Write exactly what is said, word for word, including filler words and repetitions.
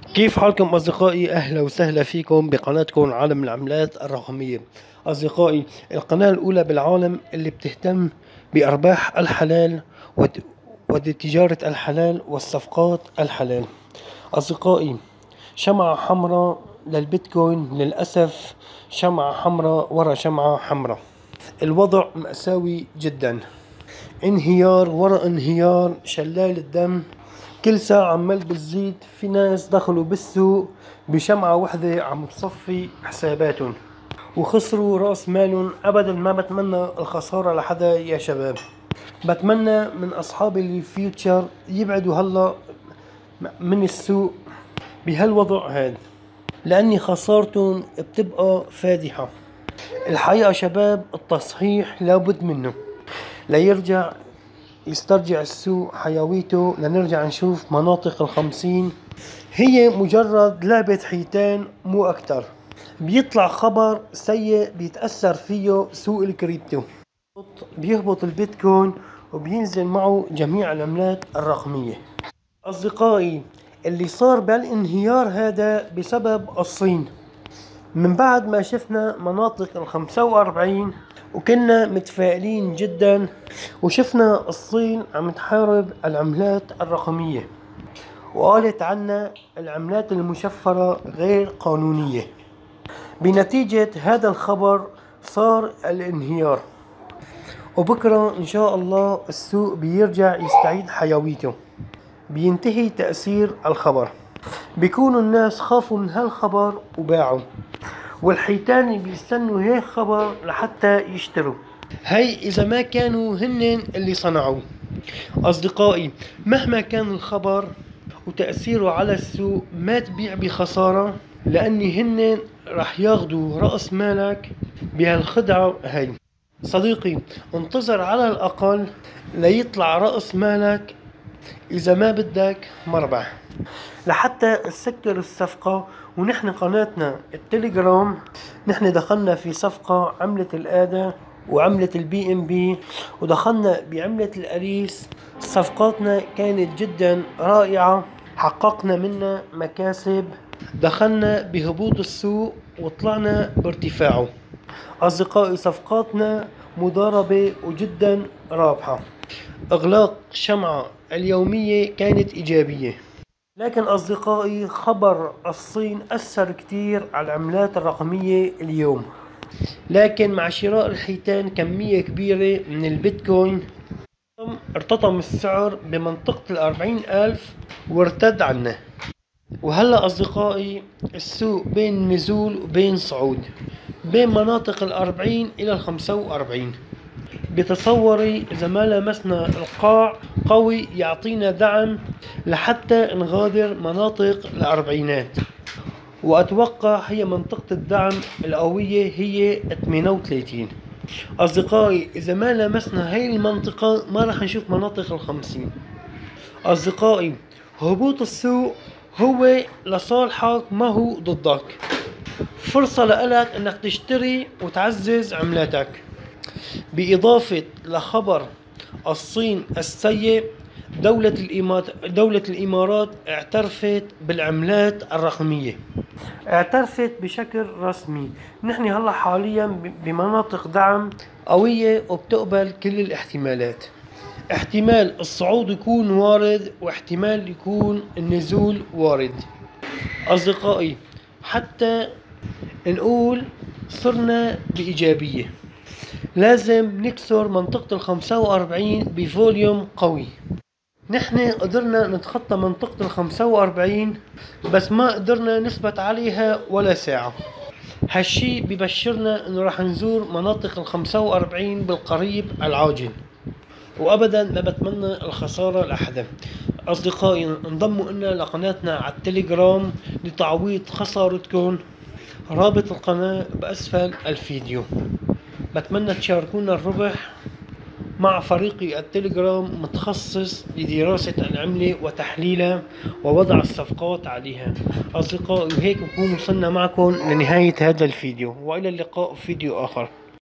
كيف حالكم أصدقائي؟ أهلا وسهلا فيكم بقناتكم عالم العملات الرقمية. أصدقائي، القناة الأولى بالعالم اللي بتهتم بأرباح الحلال وت- وتجارة الحلال والصفقات الحلال. أصدقائي، شمعة حمراء للبيتكوين، للأسف شمعة حمراء ورا شمعة حمراء. الوضع مأساوي جدا، انهيار ورا انهيار، شلال الدم كل ساعة عمال بتزيد. في ناس دخلوا بالسوق بشمعة وحدة عم تصفي حساباتهم وخسروا رأس مالهم. أبدا ما بتمنى الخسارة لحدا يا شباب. بتمنى من أصحاب الفيوتشر يبعدوا هلا من السوق بهالوضع هذا، لأني خسارتهم بتبقى فادحة. الحقيقة شباب، التصحيح لابد منه ليرجع يسترجع السوق حيويته، لنرجع نشوف مناطق الخمسين. هي مجرد لعبة حيتان مو أكتر. بيطلع خبر سيء بيتأثر فيه سوق الكريبتو، بيهبط البيتكوين وبينزل معه جميع العملات الرقمية. أصدقائي، اللي صار بالانهيار هذا بسبب الصين. من بعد ما شفنا مناطق الخمسة وأربعين وكنا متفائلين جدا، وشفنا الصين عم تحارب العملات الرقمية وقالت عنا العملات المشفرة غير قانونية. بنتيجة هذا الخبر صار الانهيار، وبكرة إن شاء الله السوق بيرجع يستعيد حيويته، بينتهي تأثير الخبر، بيكونوا الناس خافوا من هالخبر وباعوا، والحيتان بيستنوا هيك خبر لحتى يشتروا. هي إذا ما كانوا هن اللي صنعوه. أصدقائي، مهما كان الخبر وتأثيره على السوق ما تبيع بخسارة، لأني هن رح ياخدوا رأس مالك بهالخدعة هاي. صديقي، انتظر على الأقل ليطلع رأس مالك إذا ما بدك مربح لحتى تسكر الصفقة. ونحن قناتنا التليجرام نحن دخلنا في صفقة عملة الآدة وعملة البي ام بي، ودخلنا بعملة الأريس. صفقاتنا كانت جدا رائعة، حققنا منها مكاسب، دخلنا بهبوط السوق وطلعنا بارتفاعه. أصدقائي، صفقاتنا مضاربة وجدا رابحة. إغلاق شمعة اليومية كانت إيجابية، لكن أصدقائي خبر الصين أثر كتير على العملات الرقمية اليوم. لكن مع شراء الحيتان كمية كبيرة من البيتكوين ارتطم السعر بمنطقة الأربعين ألف وارتد عنه. وهلأ أصدقائي السوق بين نزول وبين صعود، بين مناطق الأربعين إلى الخمسة وأربعين. بتصوري إذا ما لمسنا القاع قوي يعطينا دعم لحتى نغادر مناطق الأربعينات، وأتوقع هي منطقة الدعم القوية هي ثمانية وثلاثين. أصدقائي، إذا ما لمسنا هاي المنطقة ما رح نشوف مناطق الخمسين. أصدقائي، هبوط السوق هو لصالحك ما هو ضدك، فرصة لك أنك تشتري وتعزز عملاتك. بإضافة لخبر الصين السيء، دولة الإمارات, دولة الإمارات اعترفت بالعملات الرقمية، اعترفت بشكل رسمي. نحن هلا حاليا بمناطق دعم قوية وبتقبل كل الاحتمالات. احتمال الصعود يكون وارد، واحتمال يكون النزول وارد. أصدقائي، حتى نقول صرنا بإيجابية لازم نكسر منطقة الخمسة وأربعين بفوليوم قوي. نحن قدرنا نتخطى منطقة الخمسة وأربعين بس ما قدرنا نثبت عليها ولا ساعة. هالشي ببشرنا انه راح نزور مناطق الخمسة وأربعين بالقريب العاجل، وابدا ما بتمنى الخسارة لأحدا. اصدقائي، انضموا لنا لقناتنا على التليجرام لتعويض خسارتكم. رابط القناة بأسفل الفيديو. بتمنى تشاركونا الربح مع فريقي التليجرام متخصص لدراسة العملة وتحليلها ووضع الصفقات عليها. أصدقائي، وهيك نكون وصلنا معكم لنهاية هذا الفيديو، وإلى اللقاء في فيديو آخر.